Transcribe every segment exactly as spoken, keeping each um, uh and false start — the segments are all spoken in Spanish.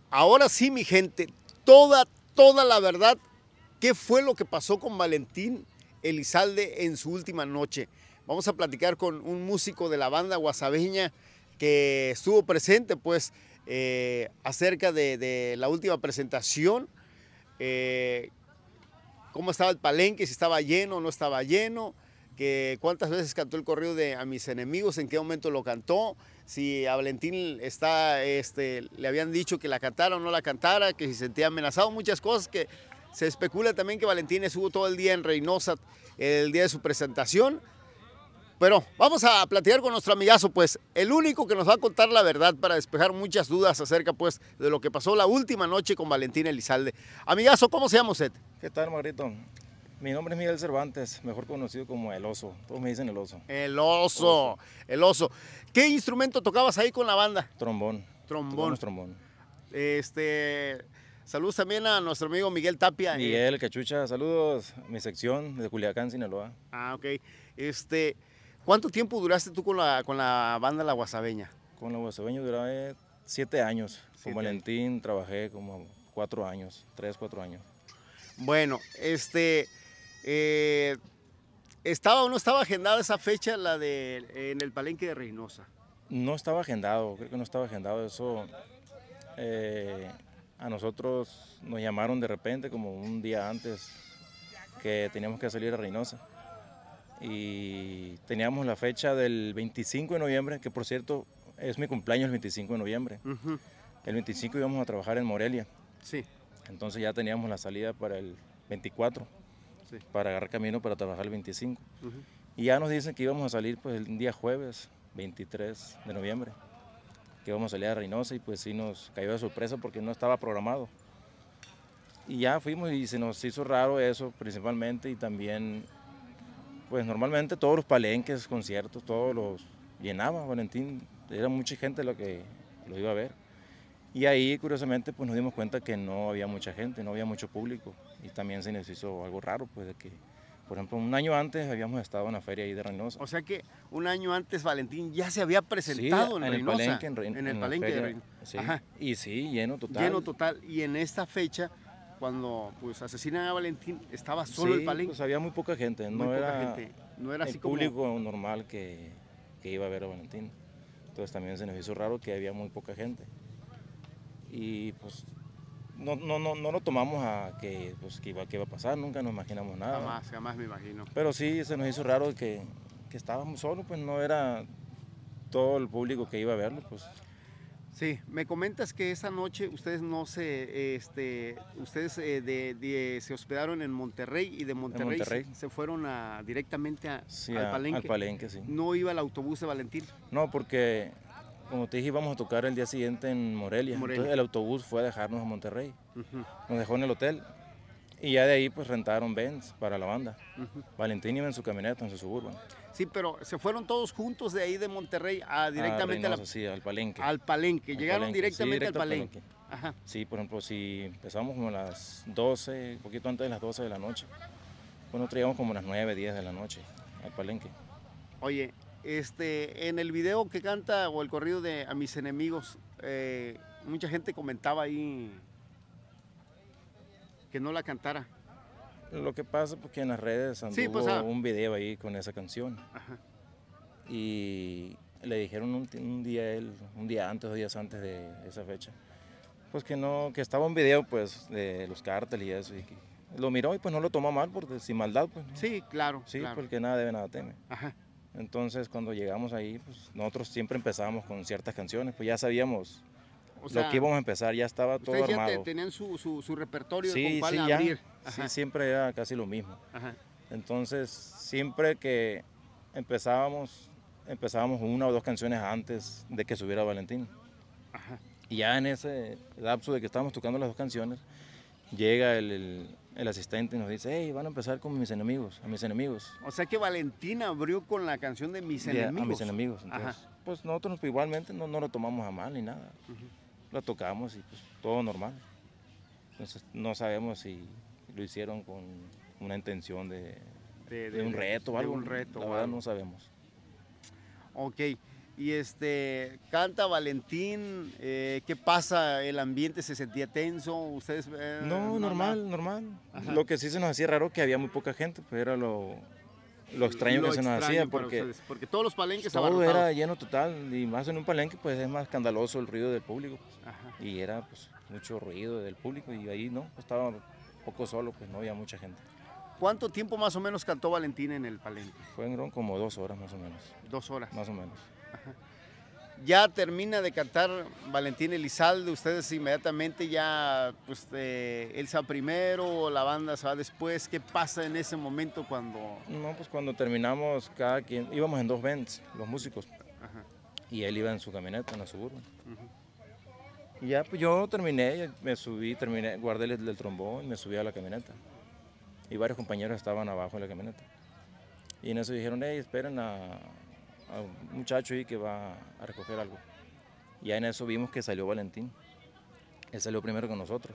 Ahora sí, mi gente, toda, toda la verdad, ¿qué fue lo que pasó con Valentín Elizalde en su última noche? Vamos a platicar con un músico de la banda guasaveña que estuvo presente, pues, eh, acerca de, de la última presentación, eh, cómo estaba el palenque, si estaba lleno o no estaba lleno, que cuántas veces cantó el corrido de A Mis Enemigos, en qué momento lo cantó, si a Valentín está, este, le habían dicho que la cantara o no la cantara, que si se sentía amenazado, muchas cosas que se especula también que Valentín estuvo todo el día en Reynosa el día de su presentación. Pero vamos a platicar con nuestro amigazo, pues, el único que nos va a contar la verdad para despejar muchas dudas acerca, pues, de lo que pasó la última noche con Valentín Elizalde. Amigazo, ¿cómo se llama usted? ¿Qué tal, Marito? Mi nombre es Miguel Cervantes, mejor conocido como El Oso. Todos me dicen El Oso. El Oso, oso. El Oso. ¿Qué instrumento tocabas ahí con la banda? Trombón. Trombón. trombón. Este, saludos también a nuestro amigo Miguel Tapia. Miguel eh. Cachucha, saludos. Mi sección de Culiacán, Sinaloa. Ah, ok. Este, ¿cuánto tiempo duraste tú con la, con la banda La Guasaveña? Con La Guasaveña duré siete años. Siete con Valentín años. Trabajé como cuatro años, tres, cuatro años. Bueno, este, eh, ¿estaba o no estaba agendada esa fecha, la de en el palenque de Reynosa? No estaba agendado, creo que no estaba agendado. Eso, eh, a nosotros nos llamaron de repente, como un día antes, que teníamos que salir a Reynosa. Y teníamos la fecha del veinticinco de noviembre, que por cierto es mi cumpleaños el veinticinco de noviembre. Uh-huh. El veinticinco íbamos a trabajar en Morelia. Sí. Entonces ya teníamos la salida para el veinticuatro, sí, para agarrar camino para trabajar el veinticinco. Uh-huh. Y ya nos dicen que íbamos a salir pues el día jueves, veintitrés de noviembre, que íbamos a salir a Reynosa, y pues sí nos cayó de sorpresa porque no estaba programado. Y ya fuimos y se nos hizo raro eso principalmente, y también pues normalmente todos los palenques, conciertos, todos los llenaba Valentín, era mucha gente la que lo iba a ver. Y ahí, curiosamente, pues nos dimos cuenta que no había mucha gente, no había mucho público, y también se nos hizo algo raro, pues de que, por ejemplo, un año antes habíamos estado en la feria ahí de Reynosa. O sea que un año antes Valentín ya se había presentado, sí, en, en Reynosa. El palenque, en, Re en, en el en palenque feria, de Reynosa. Sí. Ajá. Y sí, lleno total. Lleno total, y en esta fecha, cuando pues asesinan a Valentín, estaba solo sí, el palenque. Pues había muy poca gente, muy no, poca era gente. no era el así público como... normal que, que iba a ver a Valentín. Entonces también se nos hizo raro que había muy poca gente. Y pues no, no, no, no lo tomamos a que, pues, que, iba, que iba a pasar, nunca nos imaginamos nada. Jamás, jamás me imagino. Pero sí se nos hizo raro que, que estábamos solos, pues no era todo el público que iba a verlo, pues. Sí, me comentas que esa noche ustedes no se, este, ustedes eh, de, de, se hospedaron en Monterrey, y de Monterrey, Monterrey. Se, se fueron a, directamente a, sí, al a, palenque. Al palenque, sí. ¿No iba el autobús de Valentín? No, porque como te dije íbamos a tocar el día siguiente en Morelia, Morelia. Entonces el autobús fue a dejarnos a Monterrey, uh-huh. Nos dejó en el hotel, y ya de ahí pues rentaron Benz para la banda. Uh-huh. Valentín iba en su camioneta, en su Suburban. Sí, pero se fueron todos juntos de ahí de Monterrey a directamente a Reynosa, a la, sí, al palenque. Al palenque, al llegaron palenque. directamente sí, al palenque. palenque. Ajá. Sí, por ejemplo, si empezamos como a las doce, un poquito antes de las doce de la noche, pues nosotros llegamos como a las nueve, diez de la noche al palenque. Oye, este, en el video que canta, o el corrido de A Mis Enemigos, eh, mucha gente comentaba ahí que no la cantara. Lo que pasa es que en las redes anduvo sí, pues, ah. un video ahí con esa canción. Ajá. Y le dijeron un, un día él, un día antes o días antes de esa fecha, pues que no, que estaba un video pues de los cárteles y eso, y que lo miró y pues no lo tomó mal, porque sin maldad pues. Sí, claro. Sí, claro. porque nada debe, nada teme. Ajá. Entonces cuando llegamos ahí, pues nosotros siempre empezábamos con ciertas canciones, pues ya sabíamos o sea, lo que íbamos a empezar, ya estaba todo ya armado. Ya tenían su, su, su repertorio sí, con cuál sí, abrir. Ya, sí, siempre era casi lo mismo. Ajá. Entonces siempre que empezábamos, empezábamos una o dos canciones antes de que subiera Valentín. Ajá. Y ya en ese lapso de que estábamos tocando las dos canciones, llega el, el, el asistente y nos dice, hey, van a empezar con Mis Enemigos, a Mis Enemigos. O sea que Valentín abrió con la canción de Mis yeah, Enemigos. A Mis Enemigos. Entonces, Ajá. pues nosotros pues, igualmente no, no lo tomamos a mal ni nada. Uh-huh. Lo tocamos y pues todo normal. Entonces no sabemos si lo hicieron con una intención de, de, de, de un reto o algo. Un reto, la verdad no sabemos. Ok. Y este, canta Valentín, eh, ¿qué pasa? ¿El ambiente se sentía tenso? ¿Ustedes? Eh, no, no, normal, no. normal. Ajá. Lo que sí se nos hacía raro que había muy poca gente, pues era lo, lo extraño Lo que se nos extraño hacía, para porque, ustedes, porque todos los palenques todo abarrotados. era lleno total, y más en un palenque pues es más escandaloso el ruido del público, pues. Ajá. Y era pues mucho ruido del público, y ahí no, estaba un poco solo, pues no había mucha gente. ¿Cuánto tiempo más o menos cantó Valentín en el palenque? Fueron como dos horas más o menos. Dos horas. Más o menos. Ajá. Ya termina de cantar Valentín Elizalde, ustedes inmediatamente ya, pues, eh, él se va primero, la banda se va después. ¿Qué pasa en ese momento cuando...? No, pues cuando terminamos, cada quien, íbamos en dos bands, los músicos. Ajá. Y él iba en su camioneta, en la Suburban. Uh-huh. Y ya, pues yo terminé, me subí, terminé, guardé el, el trombón y me subí a la camioneta. Y varios compañeros estaban abajo en la camioneta. Y en eso dijeron, hey, esperen a... a un muchacho ahí que va a recoger algo. Y ya en eso vimos que salió Valentín. Él salió primero con nosotros.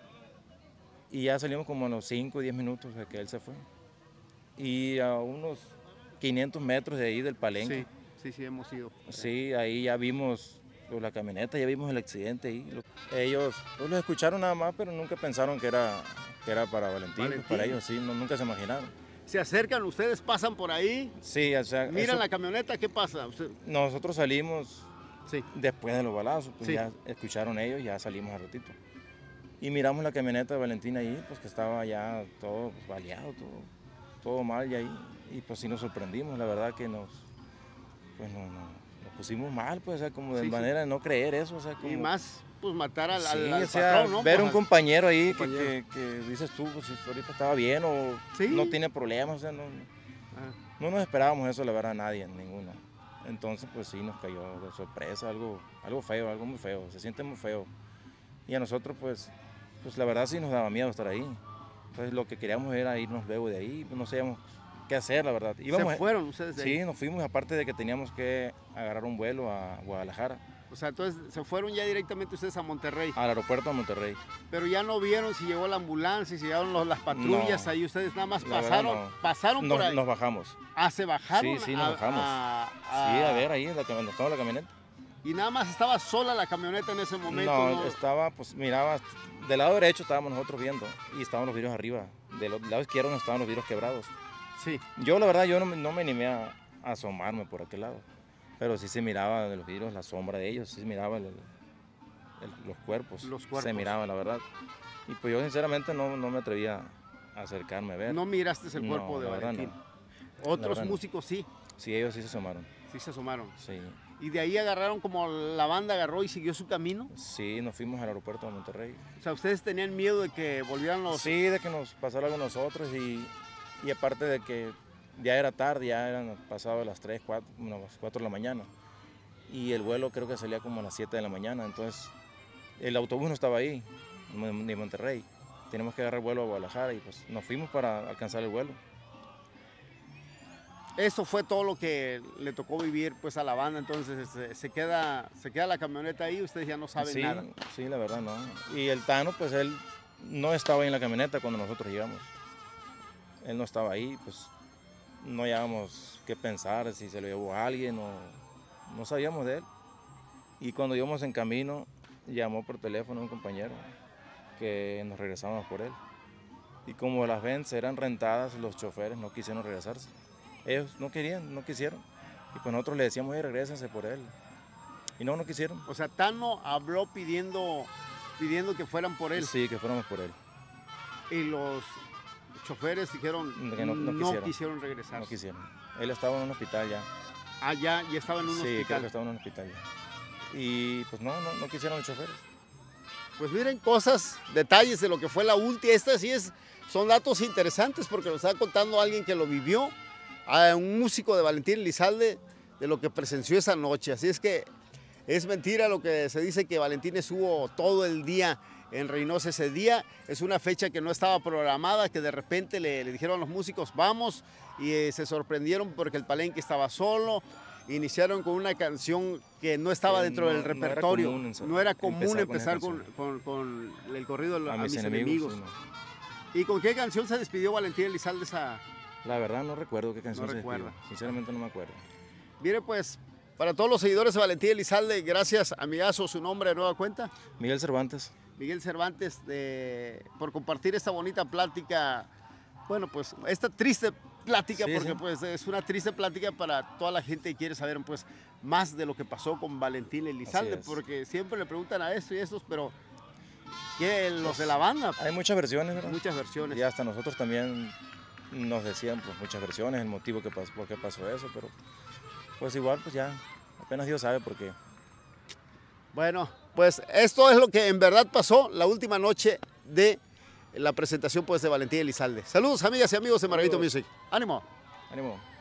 Y ya salimos como a los cinco o diez minutos de que él se fue. Y a unos quinientos metros de ahí del palenque. Sí, sí, sí, hemos ido. Sí, ahí ya vimos pues, la camioneta, ya vimos el accidente ahí. Ellos pues, lo escucharon nada más, pero nunca pensaron que era, que era para Valentín. Valentín. Para ellos, sí, no, nunca se imaginaron. Se acercan, ustedes pasan por ahí, Sí, o sea, miran eso, la camioneta, ¿qué pasa? Usted... nosotros salimos Sí. después de los balazos, pues Sí. ya escucharon ellos, ya salimos al ratito. Y miramos la camioneta de Valentín ahí, pues que estaba ya todo pues, baleado, todo, todo mal y ahí. Y pues sí nos sorprendimos, la verdad que nos, pues no, no, nos pusimos mal, pues, o sea, como de Sí, sí. manera de no creer eso, o sea, como... Y más, pues matar al, Sí, al, al o sea, patrón, ¿no? ver Pues, un compañero ahí que, compañero. que- que dices tú, pues si ahorita estaba bien o Sí. no tiene problemas, o sea, no, Ajá. no nos esperábamos eso, la verdad, nadie, ninguno. Entonces, pues sí, nos cayó de sorpresa, algo, algo feo, algo muy feo, se siente muy feo. Y a nosotros, pues, pues la verdad sí nos daba miedo estar ahí. Entonces lo que queríamos era irnos luego de ahí, pues no sabíamos qué hacer, la verdad. Íbamos, Se fueron ustedes de ahí. Sí, nos fuimos, aparte de que teníamos que agarrar un vuelo a Guadalajara, O sea, entonces se fueron ya directamente ustedes a Monterrey. al aeropuerto de Monterrey. Pero ya no vieron si llegó la ambulancia, si llegaron los- las patrullas No. ahí. Ustedes nada más La verdad, pasaron, no. pasaron por Nos, ahí. nos bajamos. Ah, se bajaron. Sí, sí, nos a- bajamos. a- Sí, a ver, ahí, en la, cam- donde estaba la camioneta. Y nada más estaba sola la camioneta en ese momento. No, ¿no? estaba, pues miraba, del lado derecho estábamos nosotros viendo y estaban los vidrios arriba. Del o- lado izquierdo no estaban los vidrios quebrados. Sí. Yo, la verdad, yo no, me- no me animé a, a asomarme por aquel lado. Pero sí se miraba de los vidrios la sombra de ellos, sí se miraba el- el- los cuerpos. Los cuerpos. Se miraba, la verdad. Y pues yo, sinceramente, no, no me atrevía a acercarme a ver. No miraste el No, cuerpo de la verdad, Valentín. no. Otros verdad, no. músicos sí, Sí, ellos sí se asomaron. sí se asomaron. Sí. Y de ahí agarraron como la banda agarró y siguió su camino. Sí, nos fuimos al aeropuerto de Monterrey. O sea, ustedes tenían miedo de que volvieran los... Sí, de que nos pasara algo a nosotros y, y aparte de que ya era tarde, ya eran pasado las tres, cuatro, no, las cuatro de la mañana. Y el vuelo creo que salía como a las siete de la mañana, entonces el autobús no estaba ahí, ni Monterrey. Tenemos que agarrar vuelo a Guadalajara y pues nos fuimos para alcanzar el vuelo. Eso fue todo lo que le tocó vivir pues a la banda, entonces se, se queda, se queda la camioneta ahí, ustedes ya no saben sí, nada. Sí, la verdad no. Y el Tano, pues él no estaba ahí en la camioneta cuando nosotros llegamos. Él no estaba ahí, pues no hallábamos qué pensar, si se lo llevó a alguien o no sabíamos de él. Y cuando íbamos en camino, llamó por teléfono un compañero que nos regresábamos por él. Y como las Benz eran rentadas, los choferes no quisieron regresarse. Ellos no querían, no quisieron. Y pues nosotros le decíamos, hey, regrésense por él. Y no, no quisieron. O sea, Tano habló pidiendo, pidiendo que fueran por él. Sí, que fuéramos por él. Y los choferes dijeron Que no- no no quisieron. quisieron regresar. No quisieron. Él estaba en un hospital ya. Ah, ya, ya estaba en un Sí, creo hospital. que estaba en un hospital ya. Y pues no, no, no quisieron los choferes. Pues miren, cosas, detalles de lo que fue la última. Esta sí es, son datos interesantes porque nos está contando alguien que lo vivió, a un músico de Valentín Elizalde, de lo que presenció esa noche. Así es que es mentira lo que se dice que Valentín estuvo todo el día en Reynosa ese día. Es una fecha que no estaba programada, que de repente le, le dijeron a los músicos, vamos, y eh, se sorprendieron porque el palenque estaba solo. Iniciaron con una canción que no estaba Que dentro no- del no era repertorio. común en- No era común empezar empezar con con, esa con- con el corrido de A, a mis, mis enemigos. enemigos. sí, no. ¿Y con qué canción se despidió Valentín Elizalde esa? La verdad no recuerdo qué canción No se recuerda. despidió. Sinceramente no me acuerdo. Mire, pues Para todos los seguidores de Valentín Elizalde, gracias, amigazo, su nombre de nueva cuenta. Miguel Cervantes. Miguel Cervantes, de, por compartir esta bonita plática, bueno, pues esta triste plática, sí, porque sí. Pues es una triste plática para toda la gente que quiere saber pues más de lo que pasó con Valentín Elizalde, porque siempre le preguntan a esto y estos, pero ¿qué los pues, de la banda? Hay muchas versiones, ¿verdad? Muchas versiones. Y hasta nosotros también nos decían pues muchas versiones, el motivo que pasó, por qué pasó eso, pero pues igual pues ya apenas Dios sabe por qué. Bueno, pues esto es lo que en verdad pasó la última noche de la presentación pues de Valentín Elizalde. Saludos amigas y amigos de Maravito Music. ¡Ánimo! ¡Ánimo!